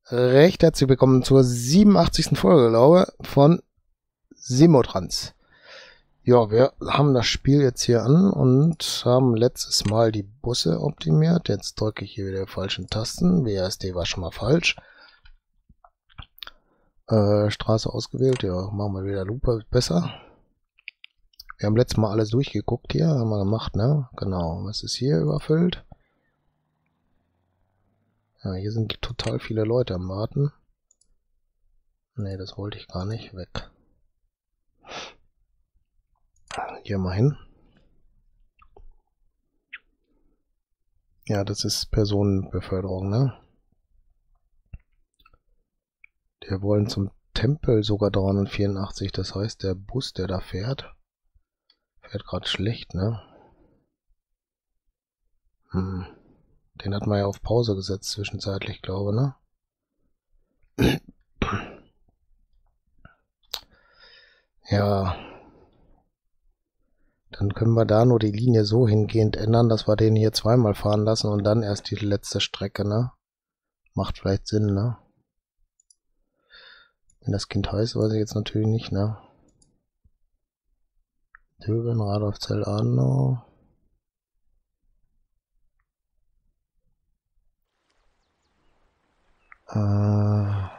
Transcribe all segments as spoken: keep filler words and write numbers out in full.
Recht herzlich willkommen zur siebenundachtzigsten Folge, glaube ich, von Simotrans. Ja, wir haben das Spiel jetzt hier an und haben letztes Mal die Busse optimiert. Jetzt drücke ich hier wieder die falschen Tasten. W A S D war schon mal falsch. Äh, Straße ausgewählt, ja, machen wir wieder Lupe, besser. Wir haben letztes Mal alles durchgeguckt hier, haben wir gemacht, ne? Genau, was ist hier überfüllt? Ja, hier sind total viele Leute am Warten. Ne, das wollte ich gar nicht. Weg. Hier mal hin. Ja, das ist Personenbeförderung, ne? Wir wollen zum Tempel sogar dreihundertvierundachtzig. Das heißt, der Bus, der da fährt, fährt gerade schlecht, ne? Hm. Den hat man ja auf Pause gesetzt zwischenzeitlich, glaube ich, ne? Ja. Dann können wir da nur die Linie so hingehend ändern, dass wir den hier zweimal fahren lassen und dann erst die letzte Strecke, ne? Macht vielleicht Sinn, ne? Wenn das Kind heißt, weiß ich jetzt natürlich nicht, ne? Döbeln, Radolfzell, Arno. Äh.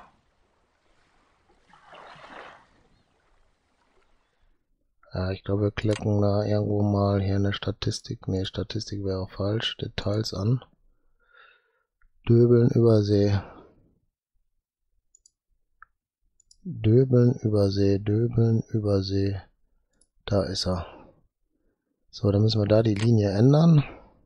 Ja, ich glaube, wir klicken da irgendwo mal hier eine Statistik. Ne, Statistik wäre falsch. Details an. Döbeln, Übersee. Döbeln, Übersee, Döbeln, Übersee. Da ist er. So, dann müssen wir da die Linie ändern.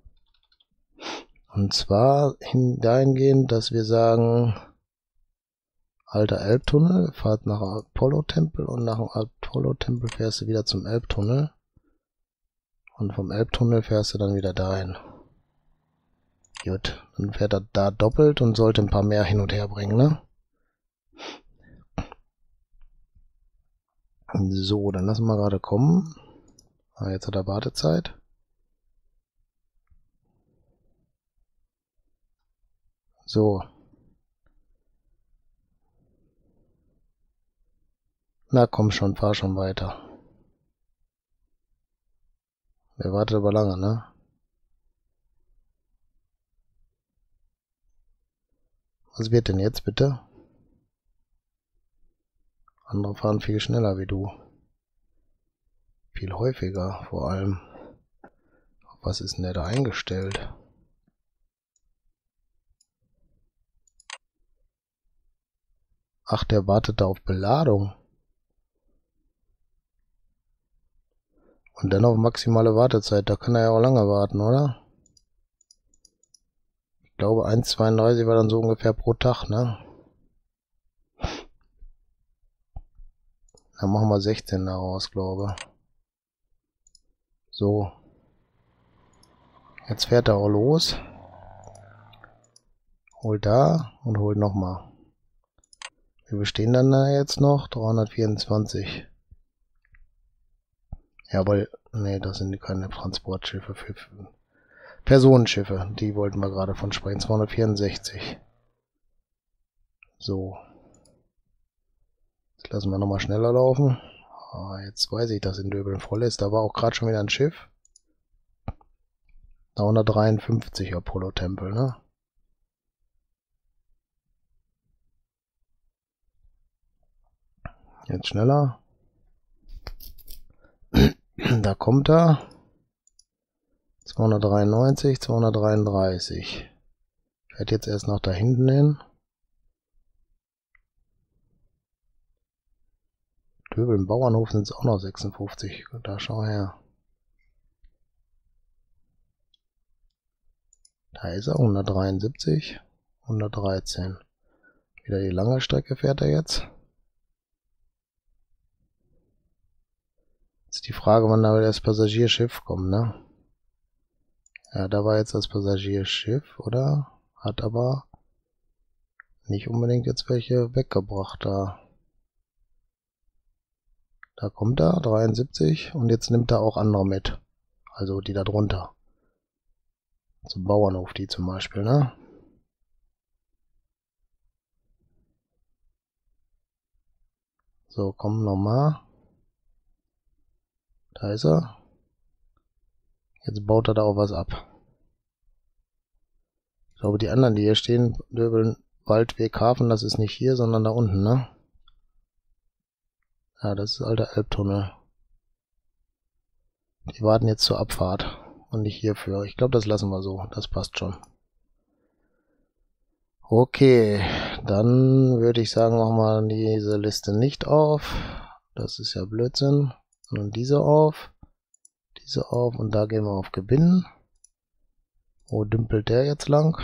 Und zwar dahingehend, dass wir sagen, alter Elbtunnel, fahrt nach Apollo-Tempel und nach dem Apollo-Tempel fährst du wieder zum Elbtunnel. Und vom Elbtunnel fährst du dann wieder dahin. Gut, dann fährt er da doppelt und sollte ein paar mehr hin und her bringen, ne? So, dann lassen wir gerade kommen. Ah, jetzt hat er Wartezeit. So. Na komm schon, fahr schon weiter. Der wartet aber lange, ne? Was wird denn jetzt, bitte? Andere fahren viel schneller wie du. Viel häufiger, vor allem. Was ist denn der da eingestellt? Ach, der wartet da auf Beladung. Und dann auf maximale Wartezeit. Da kann er ja auch lange warten, oder? Ich glaube, eins Komma zweiunddreißig war dann so ungefähr pro Tag, ne? Dann machen wir sechzehn daraus, glaube ich. So. Jetzt fährt er auch los. Holt da und holt nochmal. Wir bestehen dann da jetzt noch dreihundertvierundzwanzig. Jawohl, nee, das sind keine Transportschiffe für Personenschiffe. Die wollten wir gerade von sprechen. zweihundertvierundsechzig. So. Jetzt lassen wir nochmal schneller laufen. Ah, jetzt weiß ich, dass in Döbeln voll ist. Da war auch gerade schon wieder ein Schiff. dreihundertdreiundfünfzig Apollo-Tempel, ne? Jetzt schneller. Da kommt er. zweihundertdreiundneunzig, zweihundertdreiunddreißig. Fährt jetzt erst noch da hinten hin. Döbeln Bauernhof sind es auch noch sechsundfünfzig. Da schau her. Da ist er, hundertdreiundsiebzig, hundertdreizehn. Wieder die lange Strecke fährt er jetzt. Jetzt die Frage, wann da das Passagierschiff kommt, ne? Ja, da war jetzt das Passagierschiff, oder? Hat aber nicht unbedingt jetzt welche weggebracht da. Da kommt er, dreiundsiebzig, und jetzt nimmt er auch andere mit. Also die da drunter. Zum Bauernhof, die zum Beispiel, ne? So, komm nochmal. Da ist er. Jetzt baut er da auch was ab. Ich glaube, die anderen, die hier stehen, Döbeln, Waldweg, Hafen, das ist nicht hier, sondern da unten, ne? Ja, das ist alter Elbtunnel. Die warten jetzt zur Abfahrt und nicht hierfür. Ich glaube, das lassen wir so. Das passt schon. Okay, dann würde ich sagen, machen wir diese Liste nicht auf. Das ist ja Blödsinn. Und diese auf. Diese auf und da gehen wir auf Gewinnen. Wo dümpelt der jetzt lang?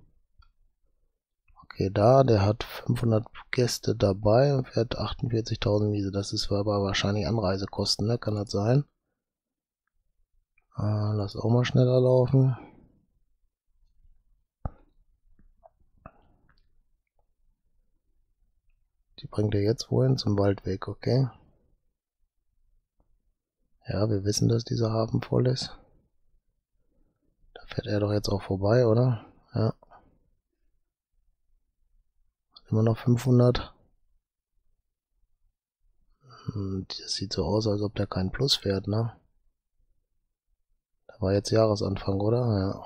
Okay, da, der hat fünfhundert Gäste dabei und fährt achtundvierzigtausend Miese. Das ist aber wahrscheinlich Anreisekosten, ne? Kann das sein? Ah, lass auch mal schneller laufen. Die bringt er jetzt wohin? Zum Waldweg, okay. Ja, wir wissen, dass dieser Hafen voll ist. Da fährt er doch jetzt auch vorbei, oder? Ja. Immer noch fünfhundert. Das sieht so aus, als ob der kein Plus fährt, ne? Da war jetzt Jahresanfang, oder? Ja.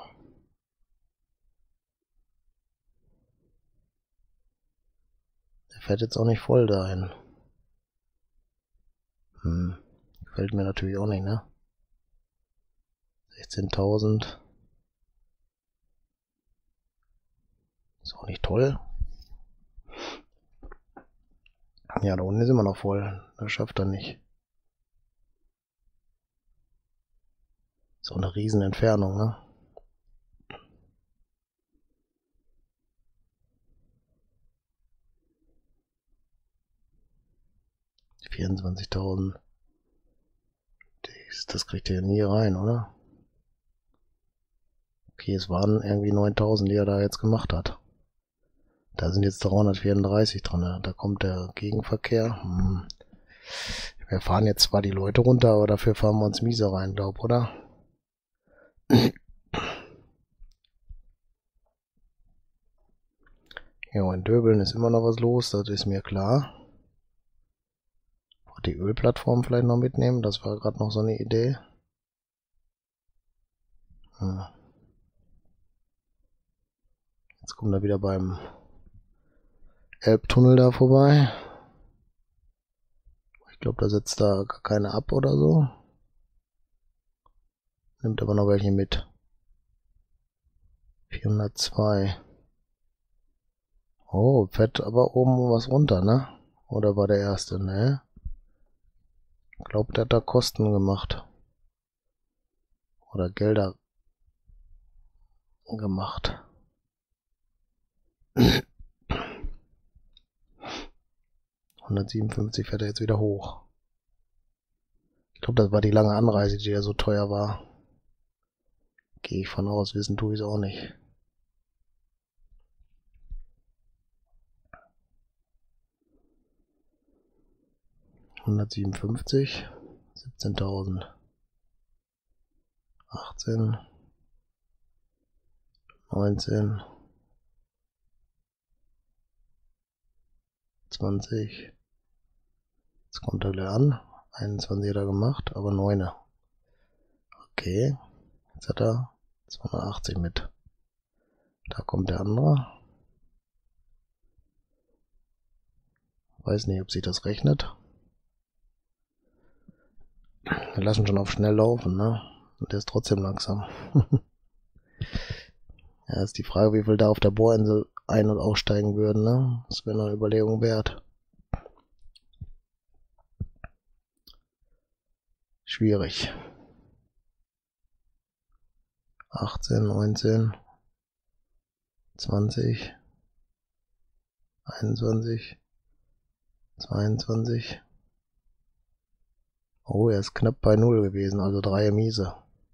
Der fährt jetzt auch nicht voll dahin. Hm. Gefällt mir natürlich auch nicht, ne? sechzehntausend. Ist auch nicht toll. Ja, da unten ist immer noch voll. Das schafft er nicht. Ist auch eine riesen Entfernung, ne? vierundzwanzigtausend. Das kriegt er ja nie rein, oder? Okay, es waren irgendwie neuntausend, die er da jetzt gemacht hat. Da sind jetzt dreihundertvierunddreißig drin. Da kommt der Gegenverkehr. Hm. Wir fahren jetzt zwar die Leute runter, aber dafür fahren wir uns miese rein, glaub, oder? Ja, in Döbeln ist immer noch was los, das ist mir klar. Die Ölplattform vielleicht noch mitnehmen, das war gerade noch so eine Idee. Hm. Jetzt kommt er wieder beim Elbtunnel da vorbei. Ich glaube, da setzt da gar keine ab oder so. Nimmt aber noch welche mit. vierhundertzwei. Oh, fährt aber oben was runter, ne? Oder war der erste, ne? Ich glaube, der hat da Kosten gemacht. Oder Gelder gemacht. hundertsiebenundfünfzig fährt er jetzt wieder hoch. Ich glaube, das war die lange Anreise, die ja so teuer war. Gehe ich von aus, wissen tue ich es auch nicht. hundertsiebenundfünfzig, siebzehntausend, achtzehn, neunzehn, zwanzig. Jetzt kommt er gleich an. einundzwanzig hat er gemacht, aber neun. Okay. Jetzt hat er zweihundertachtzig mit. Da kommt der andere. Weiß nicht, ob sich das rechnet. Wir lassen schon auf schnell laufen, ne? Und der ist trotzdem langsam. Ja, ist die Frage, wie viel da auf der Bohrinsel ein- und aussteigen würden, ne? Das wäre eine Überlegung wert. Schwierig. achtzehn, neunzehn, zwanzig, einundzwanzig, zweiundzwanzig. Oh, er ist knapp bei null gewesen, also drei miese.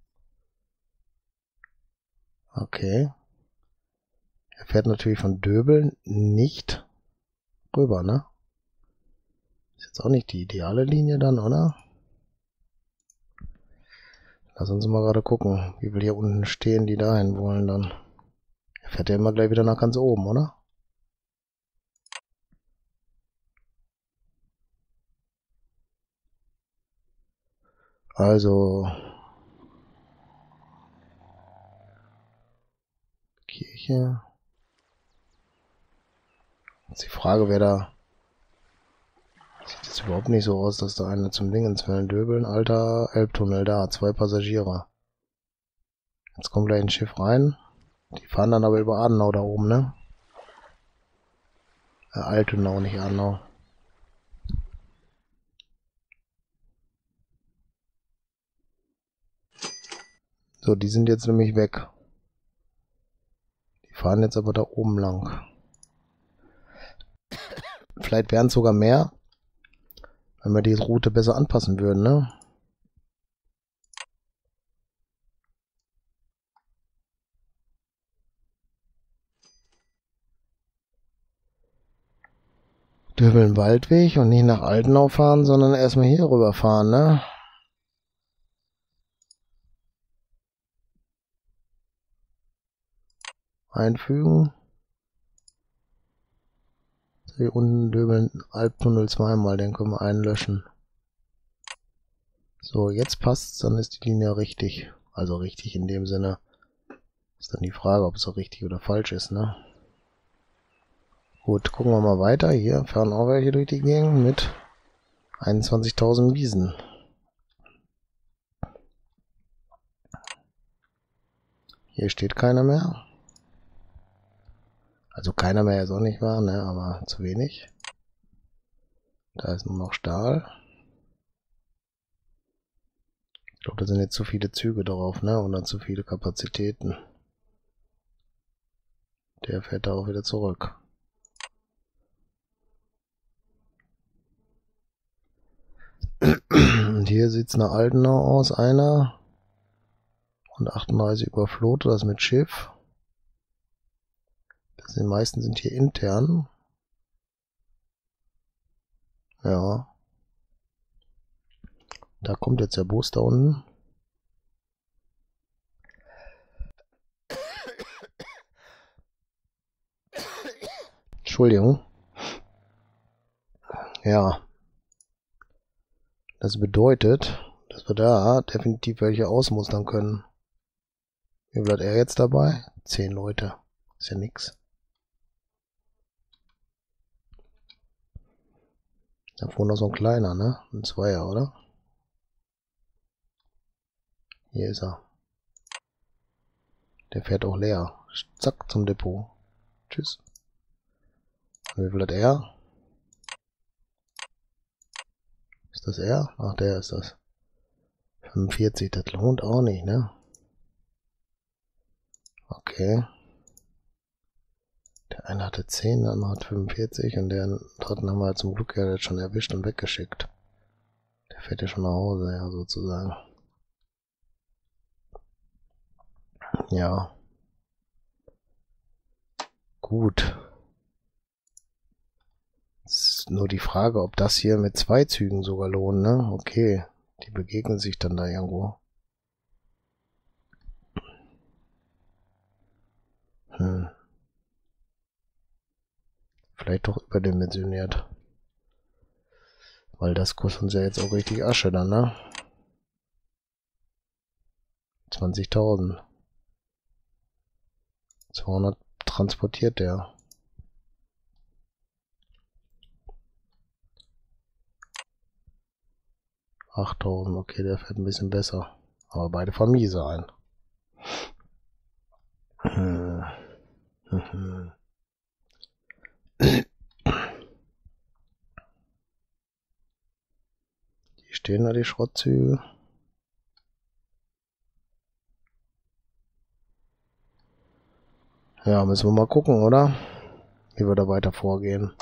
Okay. Er fährt natürlich von Döbeln nicht rüber, ne? Ist jetzt auch nicht die ideale Linie dann, oder? Lass uns mal gerade gucken, wie viel hier unten stehen, die dahin wollen dann. Er fährt ja immer gleich wieder nach ganz oben, oder? Also Kirche. Jetzt die Frage, wer da... Sieht jetzt überhaupt nicht so aus, dass da einer zum Dingens will. Döbeln, alter Elbtunnel da, zwei Passagiere. Jetzt kommt gleich ein Schiff rein. Die fahren dann aber über Adenau da oben, ne? Äh, Altenau, nicht Adenau. So, die sind jetzt nämlich weg. Die fahren jetzt aber da oben lang. Vielleicht wären es sogar mehr, wenn wir die Route besser anpassen würden, ne? Döbeln Waldweg und nicht nach Altenau fahren, sondern erstmal hier rüber fahren, ne? Einfügen. Hier unten Döbeln Albtunnel zweimal, den können wir einlöschen. So, jetzt passt's, dann ist die Linie richtig. Also richtig in dem Sinne. Ist dann die Frage, ob es so richtig oder falsch ist, ne? Gut, gucken wir mal weiter. Hier fahren auch welche durch die Gegend mit einundzwanzigtausend Wiesen. Hier steht keiner mehr. Also keiner mehr ist auch nicht wahr, ne? Aber zu wenig. Da ist nur noch Stahl. Ich glaube, da sind jetzt zu viele Züge drauf, ne? Und dann zu viele Kapazitäten. Der fährt da auch wieder zurück. Und hier sieht's nach Altenau aus, einer. Und achtunddreißig über Flote, das mit Schiff. Das die meisten sind hier intern. Ja. Da kommt jetzt der Bus da unten. Entschuldigung. Ja. Das bedeutet, dass wir da definitiv welche ausmustern können. Wie bleibt er jetzt dabei? Zehn Leute. Ist ja nix. Da vorne noch so ein kleiner, ne? Ein Zweier, oder? Hier ist er. Der fährt auch leer. Zack, zum Depot. Tschüss. Und wie viel hat er? Ist das er? Ach, der ist das. fünfundvierzig, das lohnt auch nicht, ne? Okay. Der eine hatte zehn, der andere hat fünfundvierzig und den dritten haben wir halt zum Glück ja jetzt schon erwischt und weggeschickt. Der fährt ja schon nach Hause, ja, sozusagen. Ja. Gut. Es ist nur die Frage, ob das hier mit zwei Zügen sogar lohnt, ne? Okay. Die begegnen sich dann da irgendwo. Hm. Vielleicht doch überdimensioniert. Weil das kostet uns ja jetzt auch richtig Asche dann, ne? zwanzigtausend. zweihundert transportiert der. achttausend, okay, der fährt ein bisschen besser. Aber beide fahren miese ein. Hm. Hm. Die stehen da, die Schrottzüge. Ja, müssen wir mal gucken, oder? Wie wir da weiter vorgehen.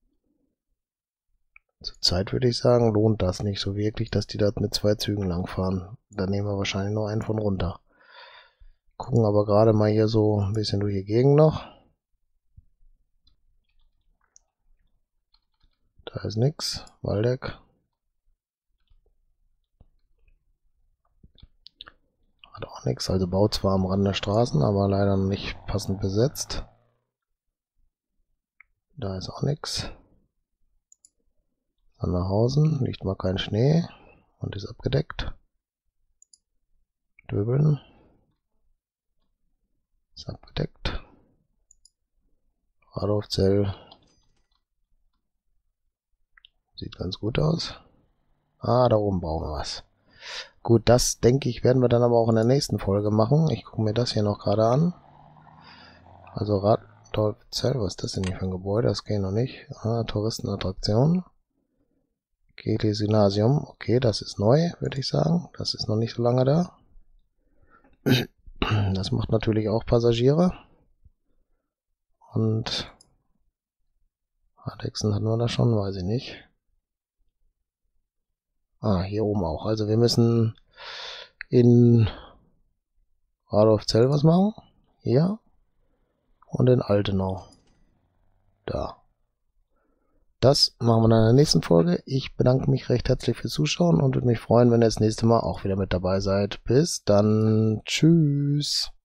Zurzeit würde ich sagen, lohnt das nicht so wirklich, dass die da mit zwei Zügen langfahren. Da nehmen wir wahrscheinlich noch einen von runter. Gucken aber gerade mal hier so ein bisschen durch die Gegend noch. Da ist nix. Waldeck. Hat auch nichts. Also baut zwar am Rand der Straßen, aber leider noch nicht passend besetzt. Da ist auch nichts. Sandhausen liegt mal kein Schnee und ist abgedeckt. Döbeln. Ist abgedeckt. Radolfzell. Sieht ganz gut aus. Ah, da oben brauchen wir was. Gut, das denke ich, werden wir dann aber auch in der nächsten Folge machen. Ich gucke mir das hier noch gerade an. Also Radolfzell, was ist das denn hier für ein Gebäude? Das geht noch nicht. Ah, Touristenattraktion. Gelis Gymnasium. Okay, das ist neu, würde ich sagen. Das ist noch nicht so lange da. Das macht natürlich auch Passagiere. Und Adexen hatten wir da schon, weiß ich nicht. Ah, hier oben auch. Also wir müssen in Radolfzell was machen. Hier. Und in Altenau. Da. Das machen wir dann in der nächsten Folge. Ich bedanke mich recht herzlich fürs Zuschauen und würde mich freuen, wenn ihr das nächste Mal auch wieder mit dabei seid. Bis dann. Tschüss.